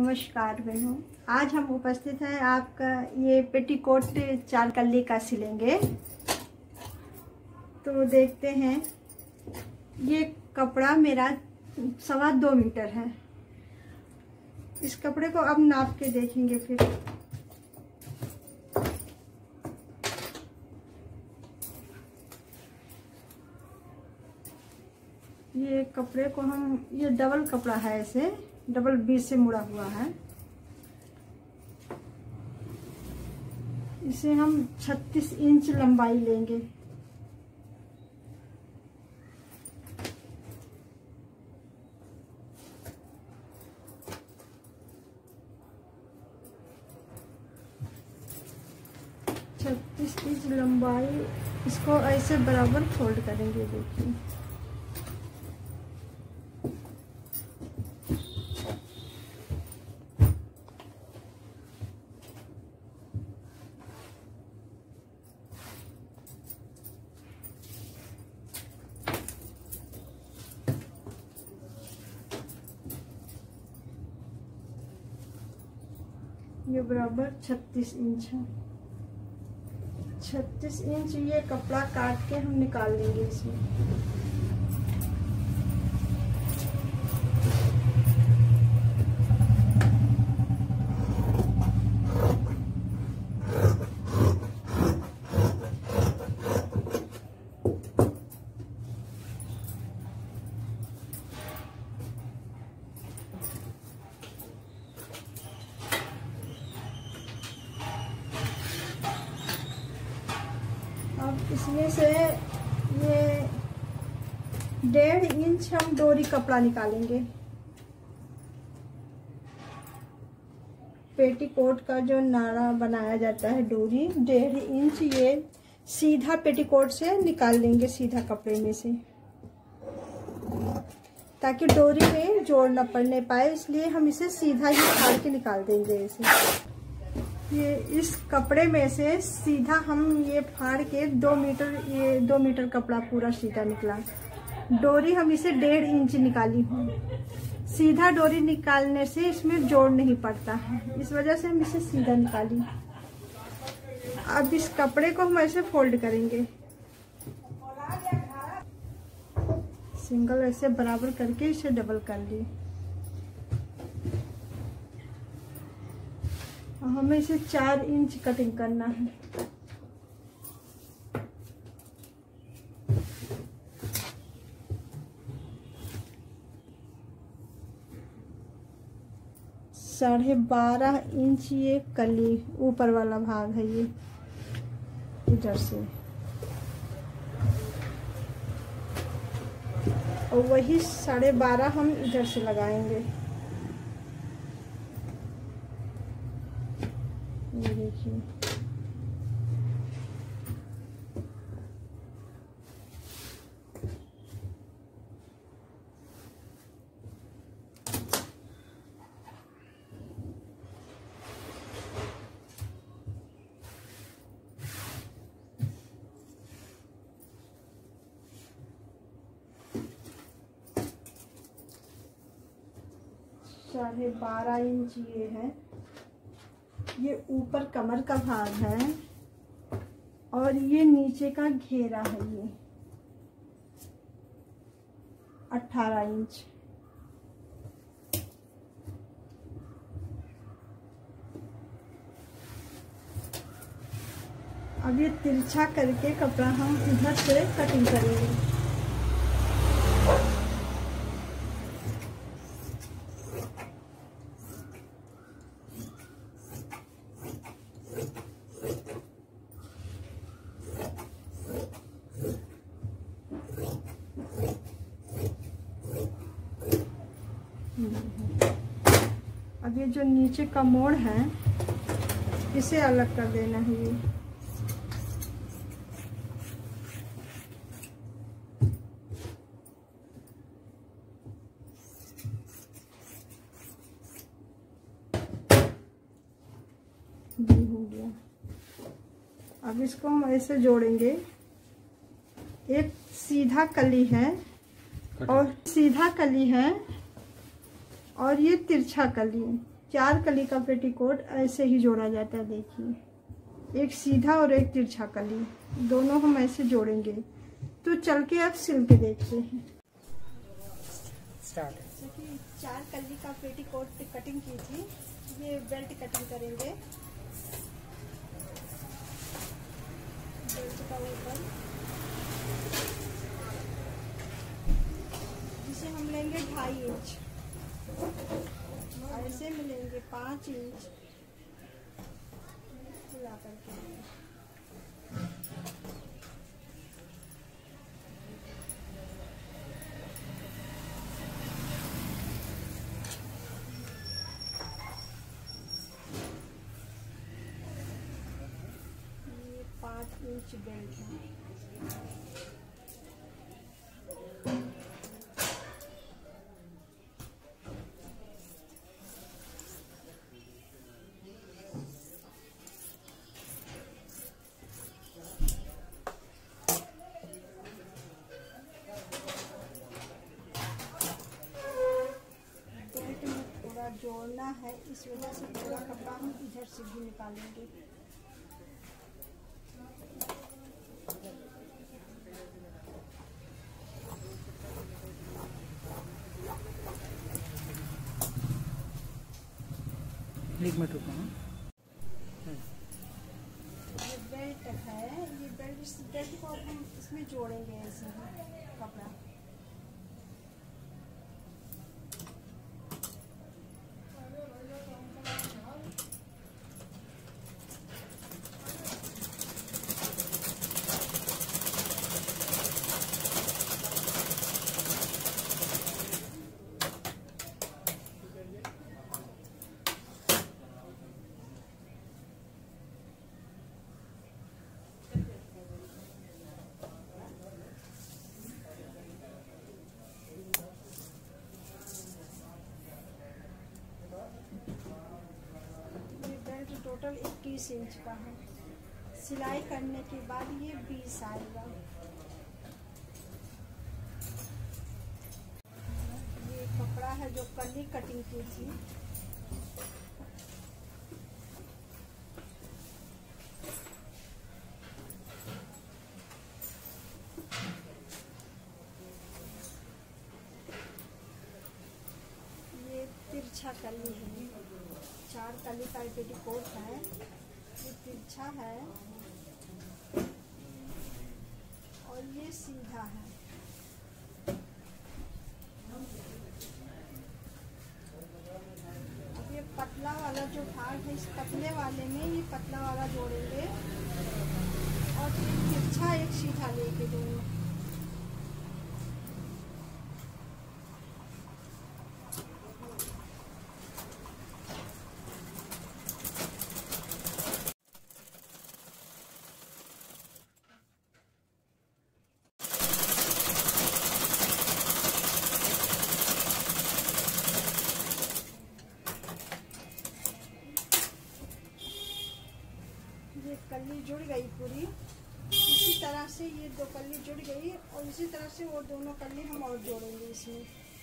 नमस्कार बहनों, आज हम उपस्थित हैं आपका ये पेटीकोट 4 कली का सिलेंगे। तो देखते हैं, ये कपड़ा मेरा 2.25 मीटर है। इस कपड़े को अब नाप के देखेंगे। फिर ये कपड़े को हम, ये डबल कपड़ा है, ऐसे डबल बीच से मुड़ा हुआ है। इसे हम 36 इंच लंबाई लेंगे। इंच लंबाई, इसको ऐसे बराबर फोल्ड करेंगे। देखिए, ये बराबर 36 इंच है। 36 इंच ये कपड़ा काट के हम निकाल लेंगे इसमें। इसमें से ये 1.5 इंच हम डोरी कपड़ा निकालेंगे। पेटीकोट का जो नाड़ा बनाया जाता है, डोरी 1.5 इंच ये सीधा पेटीकोट से निकाल लेंगे, सीधा कपड़े में से, ताकि डोरी में जोड़ न पड़ने पाए। इसलिए हम इसे सीधा ही फाड़ के निकाल देंगे। इसे ये इस कपड़े में से सीधा हम ये फाड़ के 2 मीटर, ये 2 मीटर कपड़ा पूरा सीधा निकला। डोरी हम इसे 1.5 इंच निकाली हूँ। सीधा डोरी निकालने से इसमें जोड़ नहीं पड़ता है, इस वजह से हम इसे सीधा निकाली। अब इस कपड़े को हम ऐसे फोल्ड करेंगे, सिंगल ऐसे बराबर करके इसे डबल कर ली। हमें इसे 4 इंच कटिंग करना है। साढ़े 12 इंच ये कली ऊपर वाला भाग है, ये इधर से, और वही 12.5 हम इधर से लगाएंगे। ये देखिए, साढ़े 12 इंच ये है। ये ऊपर कमर का भाग है और ये नीचे का घेरा है, ये 18 इंच। अब ये तिरछा करके कपड़ा हम इधर से कटिंग करेंगे। अब ये जो नीचे का मोड़ है, इसे अलग कर देना है। ये हो गया। अब इसको हम ऐसे जोड़ेंगे। एक सीधा कली है और सीधा कली है और ये तिरछा कली है। 4 कली का पेटीकोट ऐसे ही जोड़ा जाता है। देखिए, एक सीधा और एक तिरछा कली, दोनों हम ऐसे जोड़ेंगे। तो चल के अब सिल के देखते हैं। स्टार्ट। 4 कली का पेटीकोट कटिंग की थी, ये बेल्ट कटिंग करेंगे। बेल्ट का ऊपर जिसे हम लेंगे 2.5 इंच, ऐसे मिलेंगे 5 इंच खुला करके। ये 5 इंच बेल्ट है। जोड़ना है, इस वजह से पूरा कपड़ा हम इधर से भी निकालेंगे। एक मिनट रुको। ये बेल्ट है, ये बेल्ट, इस बेल्ट को हम इसमें जोड़ेंगे ऐसे ही कपड़ा। टोटल 21 इंच का है। सिलाई करने के बाद ये 20 आएगा। ये कपड़ा है जो कली कटिंग की थी। ये तिरछा कली है, 4 कली का पेटीकोट है। ये तिरछा है और ये सीधा है। अब ये पतला वाला जो भाग है, इस पतले वाले में ये पतला वाला जोड़ेंगे और एक तिरछा एक सीधा लेके दोनों। ये कली जुड़ गई पूरी, इसी तरह से ये 2 कली जुड़ गई और इसी तरह से वो दोनों कली हम और जोड़ेंगे इसमें।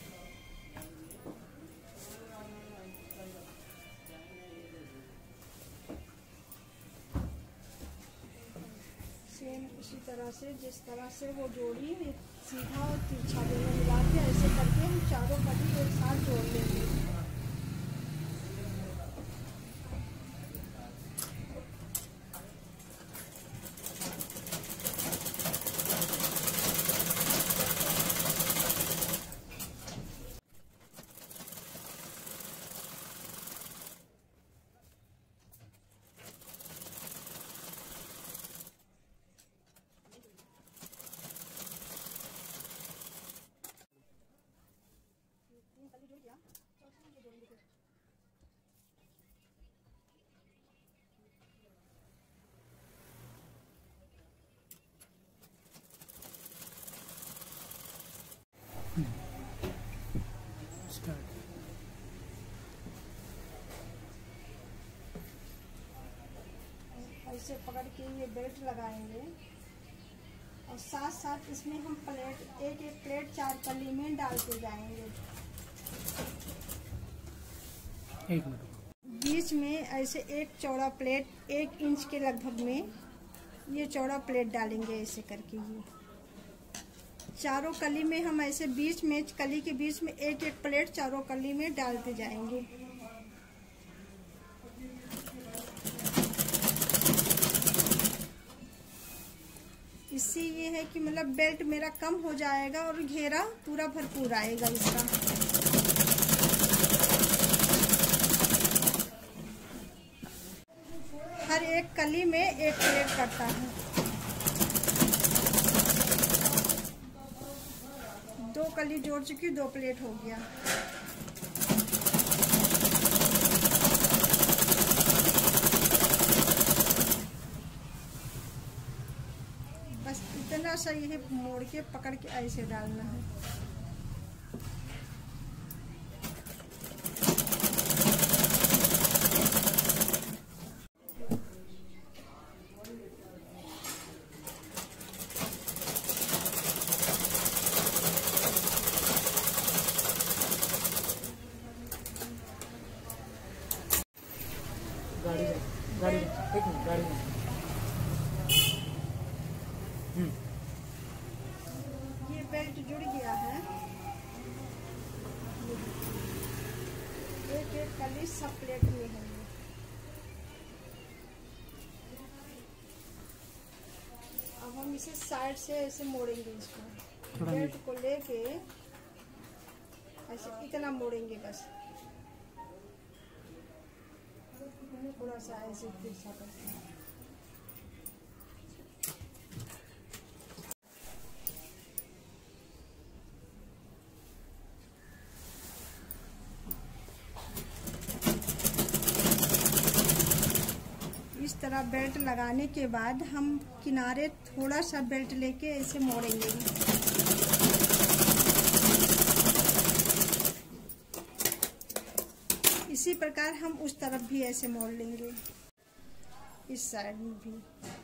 सेम इसी तरह से, जिस तरह से वो जोड़ी, सीधा और तिरछा दोनों मिला के ऐसे करके हम चारों कली एक साथ जोड़ लेंगे। ऐसे पकड़ के ये बेल्ट लगाएंगे और साथ साथ इसमें हम प्लेट, एक एक प्लेट 4 कली में डालते जाएंगे। एक मिनट। बीच में ऐसे एक चौड़ा प्लेट 1 इंच के लगभग में ये चौड़ा प्लेट डालेंगे ऐसे करके। ये चारों कली में हम ऐसे बीच में कली के बीच में एक एक प्लेट चारों कली में डालते जाएंगे। इससे ये है कि मतलब बेल्ट मेरा कम हो जाएगा और घेरा पूरा भरपूर आएगा इसका। हर एक कली में एक प्लेट पड़ता है। 2 कली जोड़ चुकी, 2 प्लेट हो गया। बस इतना सा ये मोड़ के पकड़ के ऐसे डालना है। गाड़ी एक मिनट गाड़ी में। ये बेल्ट जुड़ गया है। एक एक कली सब प्लेट में है। अब हम इसे साइड से ऐसे मोड़ेंगे इसको। बेल्ट को लेके ऐसे इतना मोड़ेंगे बस, थोड़ा सा ऐसे तिरछा करते हैं। इस तरह बेल्ट लगाने के बाद हम किनारे थोड़ा सा बेल्ट लेके ऐसे मोड़ेंगे। इसी प्रकार हम उस तरफ भी ऐसे मोड़ लेंगे, इस साइड में भी।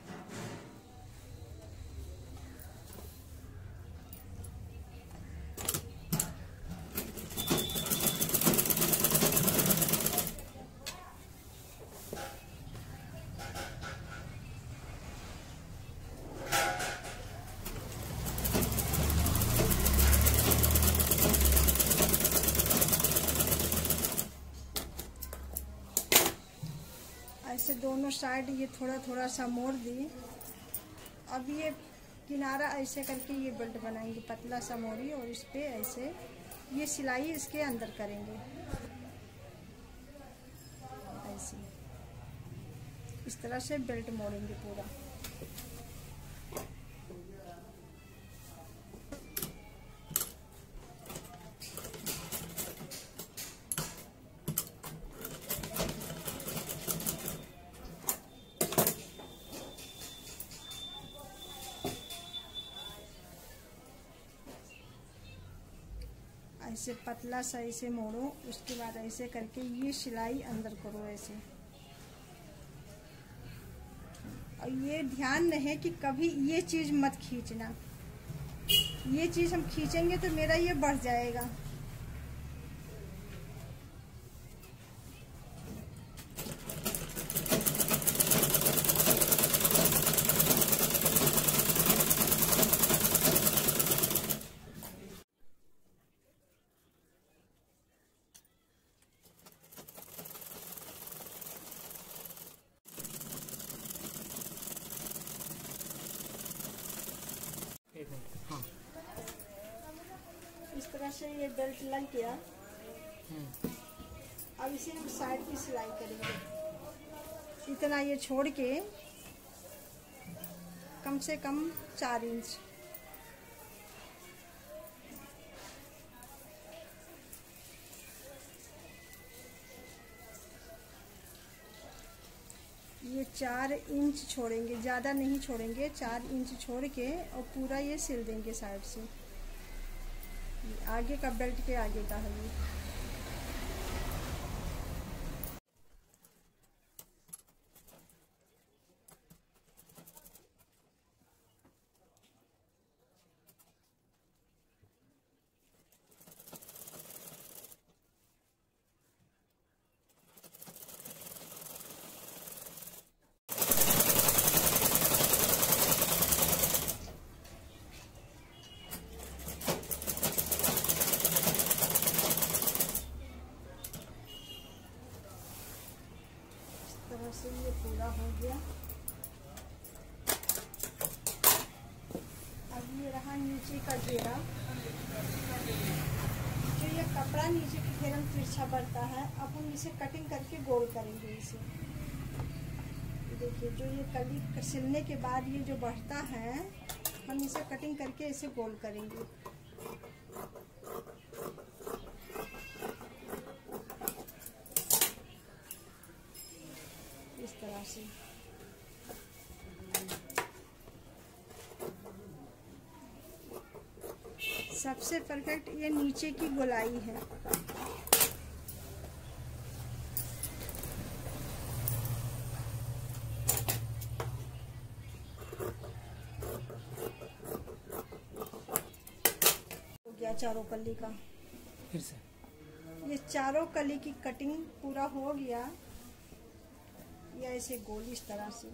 ऐसे दोनों साइड ये थोड़ा थोड़ा सा मोड़ दिए। अब ये किनारा ऐसे करके ये बेल्ट बनाएंगे, पतला सा मोड़ी, और इस पे ऐसे ये सिलाई इसके अंदर करेंगे ऐसे। इस तरह से बेल्ट मोड़ेंगे पूरा। ऐसे पतला सा ऐसे मोड़ो, उसके बाद ऐसे करके ये सिलाई अंदर करो ऐसे। और ये ध्यान रहे कि कभी ये चीज मत खींचना। ये चीज हम खींचेंगे तो मेरा ये बढ़ जाएगा। हाँ। इस तरह से ये बेल्ट लग गया। अब इसे हम साइड की सिलाई करेंगे। इतना ये छोड़ के कम से कम 4 इंच। ये 4 इंच छोड़ेंगे, ज़्यादा नहीं छोड़ेंगे। 4 इंच छोड़ के और पूरा ये सिल देंगे साइड से। आगे का बेल्ट के आगे का है ये। तरह से ये पूरा हो गया। अब ये रहा नीचे का घेरा। जो ये कपड़ा नीचे के घेरे में तिरछा बढ़ता है, अब हम इसे कटिंग करके गोल करेंगे इसे। देखिए जो ये कली सिलने के बाद ये जो बढ़ता है, हम इसे कटिंग करके इसे गोल करेंगे। इस तरह से सबसे परफेक्ट ये नीचे की गोलाई है। हो गया चारों कली का। फिर से ये चारों कली की कटिंग पूरा हो गया। या ऐसे गोल इस तरह से।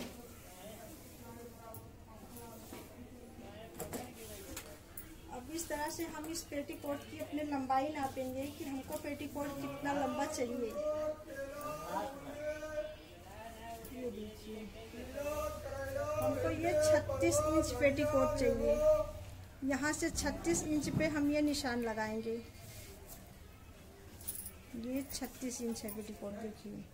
अब इस तरह से हम इस पेटीकोट की अपने लंबाई नापेंगे कि हमको पेटीकोट कितना लंबा चाहिए। ये देखिए हमको ये 36 इंच पेटीकोट चाहिए। यहाँ से 36 इंच पे हम ये निशान लगाएंगे। ये 36 इंच है पेटीकोट, देखिए।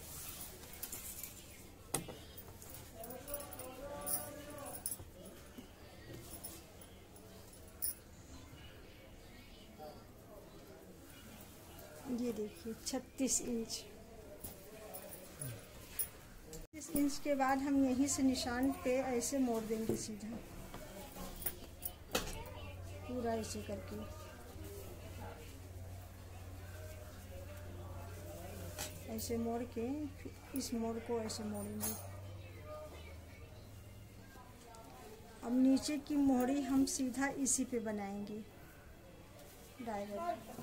ये देखिए 36 इंच। 36 इंच के बाद हम यहीं से निशान पे ऐसे मोड़ देंगे सीधा, पूरा ऐसे करके। ऐसे मोड़ के फिर इस मोड़ को ऐसे मोड़ेंगे। अब नीचे की मोहरी हम सीधा इसी पे बनाएंगे डायरेक्ट।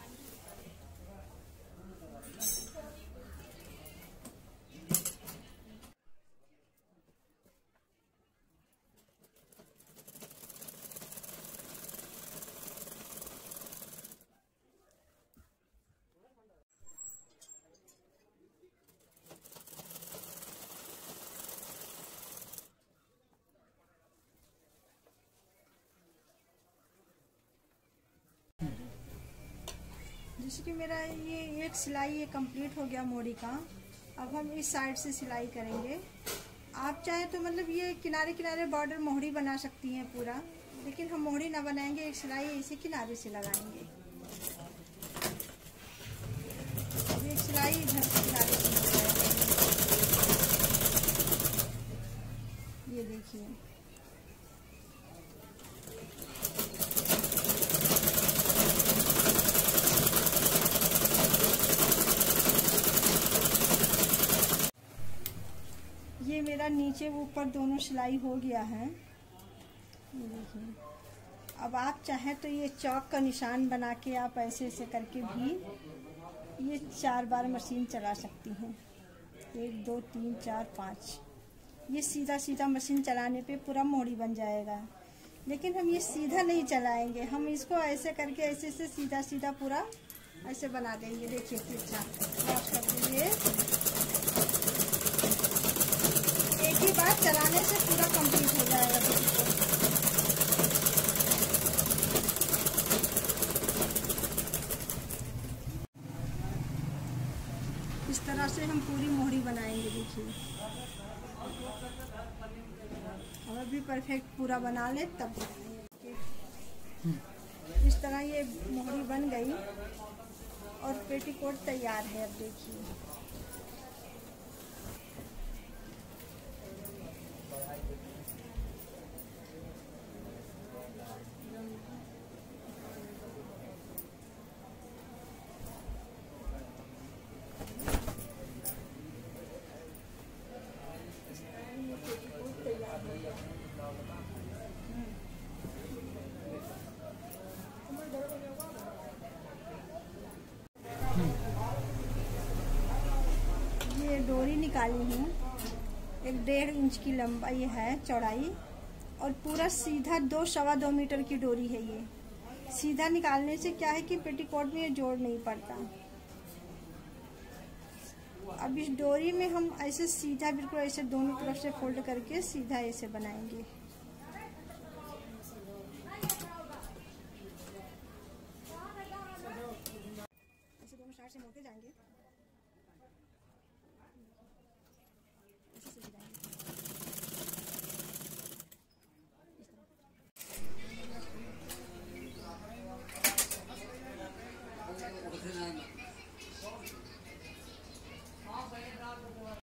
जैसे कि मेरा ये एक सिलाई ये कंप्लीट हो गया मोड़ी का। अब हम इस साइड से सिलाई करेंगे। आप चाहे तो मतलब ये किनारे किनारे बॉर्डर मोहरी बना सकती हैं पूरा, लेकिन हम मोहरी ना बनाएंगे, एक सिलाई इसी किनारे से लगाएंगे। एक सिलाई इधर से किनारे से लगाएंगे। ये देखिए ये मेरा नीचे ऊपर दोनों सिलाई हो गया है। देखिए अब आप चाहें तो ये चौक का निशान बना के आप ऐसे ऐसे करके भी ये 4 बार मशीन चला सकती हैं। 1 2 3 4 5। ये सीधा सीधा मशीन चलाने पे पूरा मोड़ी बन जाएगा। लेकिन हम ये सीधा नहीं चलाएंगे, हम इसको ऐसे करके ऐसे से सीधा सीधा पूरा ऐसे बना देंगे। देखिए तिरछा क्रॉस कर दीजिए। एक ही बार चलाने से पूरा कंप्लीट हो जाएगा। इस तरह से हम पूरी मोहरी बनाएंगे। देखिए और भी परफेक्ट पूरा बना ले तब बनाएंगे। इस तरह ये मोहरी बन गई और पेटीकोट तैयार है। अब देखिए ये डोरी निकाली हूँ। एक 1.5 इंच की लंबाई है चौड़ाई और पूरा सीधा 2 सवा 2 मीटर की डोरी है। ये सीधा निकालने से क्या है कि पेटीकोट में ये जोड़ नहीं पड़ता। अब इस डोरी में हम ऐसे सीधा बिल्कुल ऐसे दोनों तरफ से फोल्ड करके सीधा ऐसे बनाएंगे।